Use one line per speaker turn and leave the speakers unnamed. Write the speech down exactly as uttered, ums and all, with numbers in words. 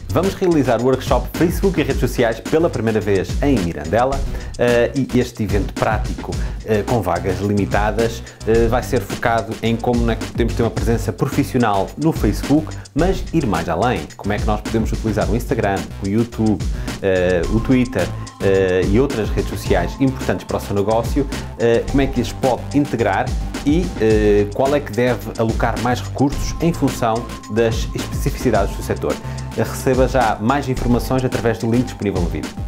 Vamos realizar o workshop Facebook e redes sociais pela primeira vez em Mirandela uh, e este evento prático uh, com vagas limitadas uh, vai ser focado em como é que podemos ter uma presença profissional no Facebook, mas ir mais além. Como é que nós podemos utilizar o Instagram, o YouTube, uh, o Twitter uh, e outras redes sociais importantes para o seu negócio, uh, como é que as pode integrar e uh, qual é que deve alocar mais recursos em função das especificidades do setor. Receba já mais informações através do link disponível no vídeo.